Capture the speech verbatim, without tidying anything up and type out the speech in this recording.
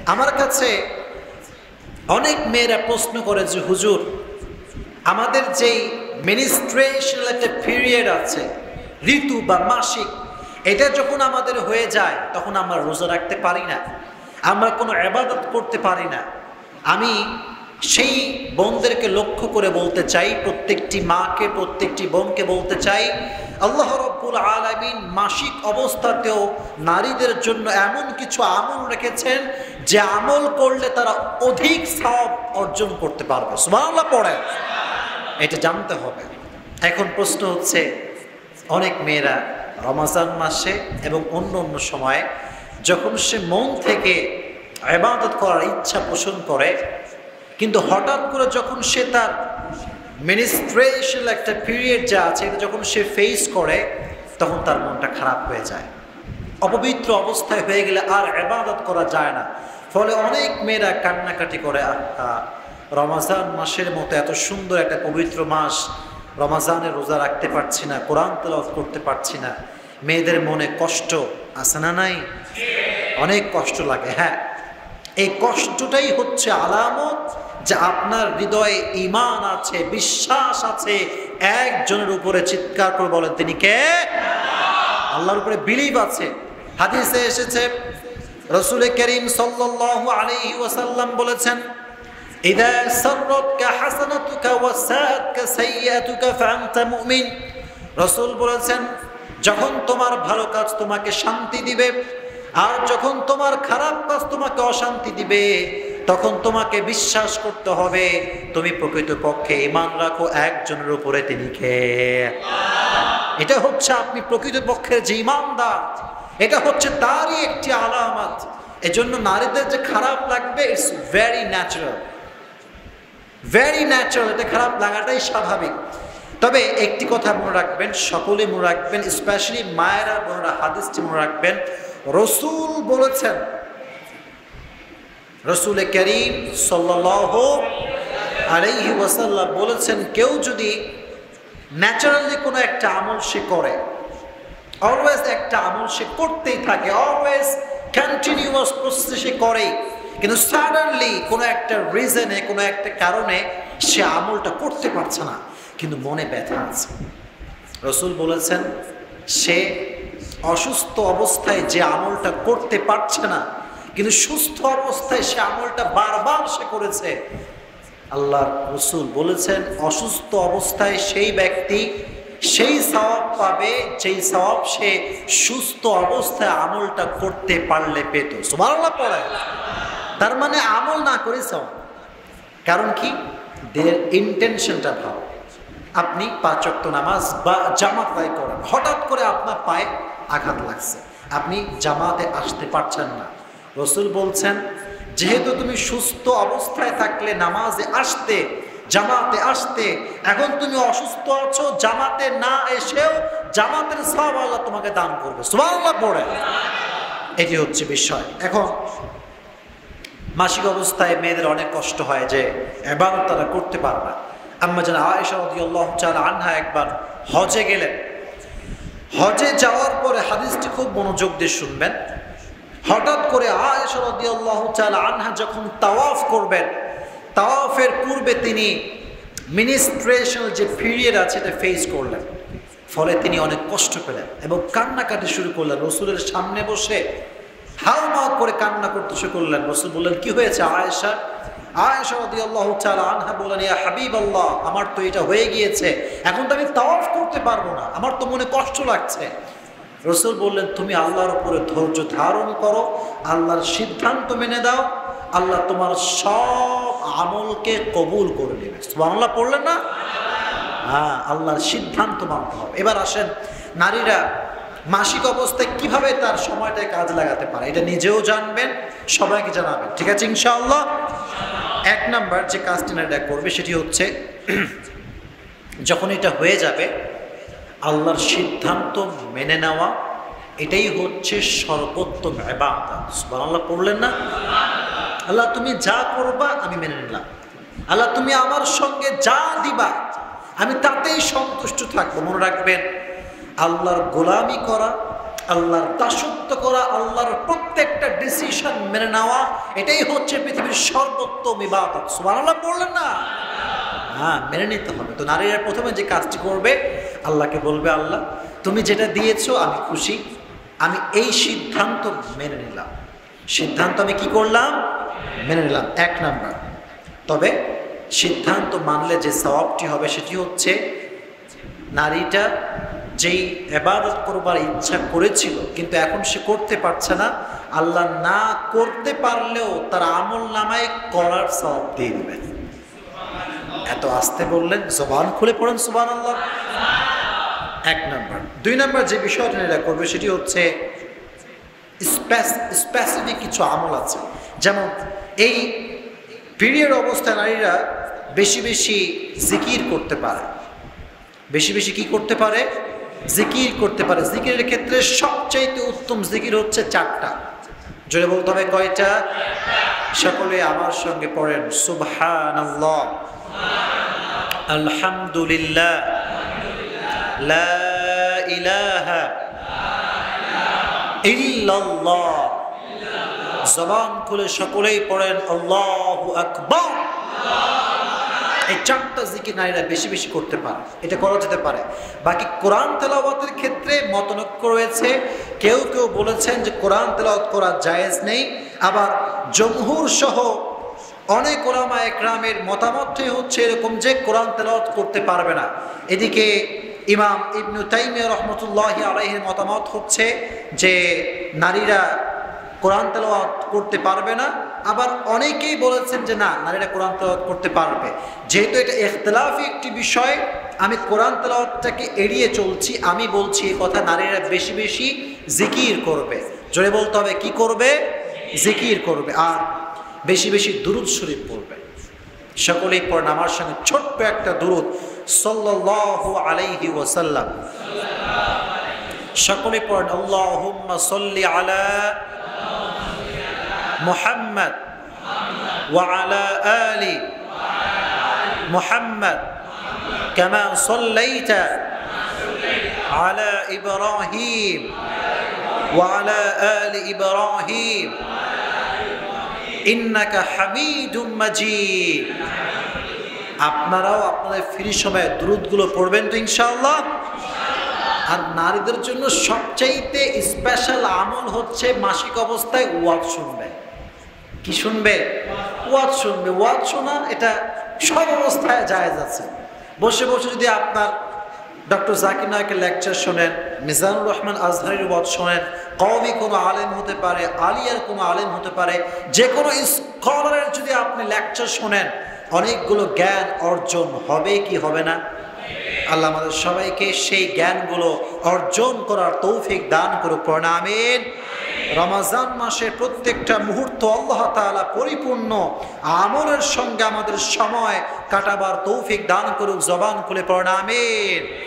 আমার কাছে অনেক মেয়েরা প্রশ্ন করে যে হুজুর, আমাদের যেই মেনস্ট্রুয়েশনাল একটা পিরিয়ড আছে, ঋতু বা মাসিক, এটা যখন আমাদের হয়ে যায় তখন আমরা রোজা রাখতে পারি না, আমরা কোনো ইবাদত করতে পারি না। আমি সেই বোনদেরকে লক্ষ্য করে বলতে চাই, প্রত্যেকটি মাকে, প্রত্যেকটি বোনকে বলতে চাই, আল্লাহ রাব্বুল আলামিন মাসিক অবস্থাতেও নারীদের জন্য এমন কিছু আমল রেখেছেন যে আমল করলে তারা অধিক সওয়াব অর্জন করতে পারবে। সুবহানাল্লাহ পড়ে, এটা জানতে হবে। এখন প্রশ্ন হচ্ছে, অনেক মেয়েরা রমজান মাসে এবং অন্য অন্য সময়ে যখন সে মন থেকে ইবাদত করার ইচ্ছা পোষণ করে, কিন্তু হঠাৎ করে যখন সে তার মেনস্ট্রুয়েশনাল একটা পিরিয়ড যা আছে এটা যখন সে ফেস করে, তখন তার মনটা খারাপ হয়ে যায়। অপবিত্র অবস্থায় হয়ে গেলে আর ইবাদত করা যায় না। ফলে অনেক মেয়েরা কান্নাকাটি করে, রমজান মাসের মতো এত সুন্দর একটা পবিত্র মাস, রমজানের রোজা রাখতে পারছি না, কোরআন তেলাওয়াত করতে পারছি না। মেয়েদের মনে কষ্ট আছে না নাই? অনেক কষ্ট লাগে। হ্যাঁ, এই কষ্টটাই হচ্ছে আলামত যে আপনার হৃদয়ে ঈমান আছে, বিশ্বাস আছে। একজনের উপরে চিৎকার করে বলেন, তিনি কে? আল্লাহর উপরে বিলিভ আছে। হাদিসে এসেছে, রাসূল করিম সাল্লাল্লাহু আলাইহি ওয়াসাল্লাম বলেছেন, ইযা সাররাতকা হাসানাতুকা ওয়া সাআতকা সাইয়্যাতুকা ফাআনতা মুমিন। রাসূল বলেছেন, যখন তোমার ভালো কাজ তোমাকে শান্তি দিবে আর যখন তোমার খারাপ কাজ তোমাকে অশান্তি দিবে, তখন তোমাকে বিশ্বাস করতে হবে তুমি প্রকৃতপক্ষে ঈমান রাখো একজনের উপরে, তিনি কে? এটা হচ্ছে আপনি প্রকৃতপক্ষের যে ঈমানদার, এটা হচ্ছে তারই একটি আলামত। এজন্য নারীদের যে খারাপ লাগবে, it's very natural, very natural. এটা খারাপ লাগাটাই স্বাভাবিক। তবে একটি কথা মনে রাখবেন, সকলে মনে রাখবেন, স্পেশালি মায়েরা বোনেরা হাদিসটি মনে রাখবেন। রাসূল বলেছেন, রাসূল করিম সাল্লাল্লাহু আলাইহি ওয়াসাল্লাম বলেছেন, কেউ যদি ন্যাচারালি কোনো একটা আমল সে করে, অলওয়েজ একটা আমল সে করতেই থাকে, অলওয়েজ কন্টিনিউয়াস প্রসেস সে করে, কিন্তু সাডেনলি কোনো একটা রিজনে, কোনো একটা কারণে সে আমলটা করতে পারছে না, কিন্তু মনে ব্যথা আছে। রাসূল বলেছেন, সে অসুস্থ অবস্থায় যে আমলটা করতে পারছে না, কিন্তু সুস্থ অবস্থায় সে আমলটা বারবার সে করেছে, আল্লাহর রাসূল বলেছেন অসুস্থ অবস্থায় সেই ব্যক্তি সেই সওয়াব পাবে যেই সওয়াব সে সুস্থ অবস্থায় আমলটা করতে পারলে পেত। সুবহানাল্লাহ পড়ে। তার মানে আমল না করে সওয়াব। কারণ কি? দের ইন্টেনশনটা ভালো। আপনি পাঁচ ওয়াক্ত নামাজ বা জামাত আদায় করেন, হঠাৎ করে আপনার পায়ে আঘাত লাগছে, আপনি জামাতে আসতে পারছেন না। রাসূল বলছেন, যেহেতু তুমি সুস্থ অবস্থায় থাকলে নামাজে আসতে, জামাতে আসতে, এখন তুমি অসুস্থ আছো, জামাতে না এসেও জামাতের সওয়াব আল্লাহ তোমাকে দান করবে। সুবহানাল্লাহ পড়ে। এটি হচ্ছে বিষয়। এখন মাসিক অবস্থায় মেয়েদের অনেক কষ্ট হয় যে ইবাদত তারা করতে পারে না। আম্মা জান আয়েশা রাদিয়াল্লাহু তাআলা আনহা একবার হজে গেলেন। হজে যাওয়ার পরে হাদিসটি খুব মনোযোগ দিয়ে শুনবেন। হঠাৎ করে আয়েশা রাদিয়াল্লাহু তাআলা আনহা যখন তাওয়াফ করবেন, তাওয়াফের পূর্বে তিনি মিনিস্ট্রেশনাল যে পিরিয়ড আছে এটা ফেস করলেন। ফলে তিনি অনেক কষ্ট পেলেন এবং কান্নাকাটি শুরু করলেন। রাসূলের সামনে বসে হাউমাউ করে কান্না করতে শুরু করলেন। রাসূল বললেন, কি হয়েছে আয়েশা? আয়েশা রাদিয়াল্লাহু তাআলা আনহা বললেন, ইয়া হাবিবাল্লাহ, আমার তো এটা হয়ে গিয়েছে, এখন তো আমি তাওয়াফ করতে পারবো না, আমার তো মনে কষ্ট লাগছে। রাসূল বললেন, তুমি আল্লাহর উপরে ধৈর্য ধারণ করো, আল্লাহর সিদ্ধান্ত মেনে দাও, আল্লাহ তোমার সব আমলকে কবুল করে নেবে। সুবহানাল্লাহ পড়লেন না? হ্যাঁ, আল্লাহর সিদ্ধান্ত মানতে হবে। এবার আসেন, নারীরা মাসিক অবস্থায় কিভাবে তার সময়টায় কাজ লাগাতে পারে, এটা নিজেও জানবেন, সবাইকে জানাবেন। ঠিক আছে ইনশাআল্লাহ? এক নাম্বার যে কাজটি নারীরা করবে সেটি হচ্ছে, যখন এটা হয়ে যাবে আল্লাহর সিদ্ধান্ত মেনে নেওয়া, এটাই হচ্ছে সর্বোত্তম ইবাদত। সুবহানাল্লাহ পড়লেন না? আল্লাহ তুমি যা করবা আমি মেনে নিলাম, আল্লাহ তুমি আমার সঙ্গে যা দিবা আমি তাতেই সন্তুষ্ট থাকবো। মনে রাখবেন, আল্লাহর গোলামি করা আল্লাহর দাসত্ব করা, আল্লাহর প্রত্যেকটা ডিসিশন মেনে নেওয়া, এটাই হচ্ছে পৃথিবীর সর্বোত্তম ইবাদত। সুবহানাল্লাহ বললেন না? হ্যাঁ, মেনে নিতে হবে। তো নারীরা প্রথমে যে কাজটি করবে, আল্লাহকে বলবে, আল্লাহ তুমি যেটা দিয়েছো আমি খুশি, আমি এই সিদ্ধান্ত মেনে নিলাম। সিদ্ধান্ত আমি কি করলাম? মেনে নিলাম, এক নাম্বার। তবে সিদ্ধান্ত মানলে যে সওয়াবটি হবে সেটি হচ্ছে, নারীটা যেই ইবাদত করবার ইচ্ছা করেছিল কিন্তু এখন সে করতে পারছে না, আল্লাহ না করতে পারলেও তার আমল নামায় করার সওয়াব দিয়ে দিবেন। এত আস্তে বললেন, জবান খুলে পড়েন সুবহানাল্লাহ। এক নাম্বার। দুই নাম্বার যে বিষয়টা এরা করবে সেটি হচ্ছে স্পেসিফিক কিছু আমল আছে। যেমন এই পিরিয়ড অবস্থায় নারীরা বেশি বেশি জিকির করতে পারে। বেশি বেশি কি করতে পারে? জিকির করতে পারে। জিকিরের ক্ষেত্রে সবচাইতে উত্তম জিকির হচ্ছে চারটা। জোরে বলতে হবে কয়টা? সকলে আমার সঙ্গে পড়েন, সুবহানাল্লাহ, আলহামদুলিল্লাহ, লা ইলাহা ইল্লাল্লাহ। জবান খুলে সকলেই পড়েন আল্লাহু আকবার। এই চারটা জিকির নারীরা বেশি বেশি করতে পারে, এটা করা যেতে পারে। বাকি কোরআন তেলাওয়াতের ক্ষেত্রে মতনৈক্য রয়েছে। কেউ কেউ বলেছেন যে কোরআন তেলাওয়াত করা জায়েজ নেই, আবার জমহুর সহ অনেক উলামা একরামের মতামতই হচ্ছে এরকম যে কোরআন তেলাওয়াত করতে পারবে না। এদিকে ইমাম ইবনু তাইমিয়া রাহমাতুল্লাহি আলাইহির মতামত হচ্ছে যে নারীরা কোরআন তেলাওয়াত করতে পারবে না। আবার অনেকেই বলেছেন যে না, নারীরা কোরআন তেলাওয়াত করতে পারবে। যেহেতু এটা ইখতিলাফি একটি বিষয়, আমি কোরআন তেলাওয়াতটাকে এড়িয়ে চলছি। আমি বলছি এই কথা, নারীরা বেশি বেশি জিকির করবে। জোরে বলতে হবে, কি করবে? জিকির করবে, আর বেশি বেশি দুরূদ শরীফ পড়বে। সকলেই পড়েন আমার সঙ্গে ছোট্ট একটা দুরূদ, সাল্লাল্লাহু আলাইহি ওয়াসাল্লাম। সকলেই পড়েন, আল্লাহুম্মা সাল্লি আলা মুহাম্মদ ওয়া আলা আলি মুহাম্মদ কামা সাল্লাইতা আলা ইব্রাহিম ওয়া আলা আলি ইব্রাহিম ইন্নাকা হামিদুম মাজিদ। আপনারাও আপনাদের ফ্রি সময়ে দুরূদগুলো পড়বেন তো ইনশাআল্লাহ। আর নারীদের জন্য সবচাইতে স্পেশাল আমল হচ্ছে মাসিক অবস্থায় ওয়াজ শুনবে। কি শুনবে? ওয়াজ শুনবে। ওয়াজ শোনা এটা সব অবস্থায় জায়েজ আছে। বসে বসে যদি আপনার ডক্টর জাকির নায়কের লেকচার শোনেন, মিজানুর রহমান আজহারির ওয়াজ শোনেন, কওমি কোনো আলেম হতে পারে, আলিয়ার কোনো আলেম হতে পারে, যে কোনো স্কলারের যদি আপনি লেকচার শোনেন, অনেকগুলো জ্ঞান অর্জন হবে কি হবে না? আল্লাহ আমাদের সবাইকে সেই জ্ঞানগুলো অর্জন করার তৌফিক দান করুক, পড়েন আমিন। রমজান মাসের প্রত্যেকটা মুহূর্ত আল্লাহ তাআলা পরিপূর্ণ আমলের সঙ্গে আমাদের সময় কাটাবার তৌফিক দান করুক, জবান খুলে পড়েন আমিন।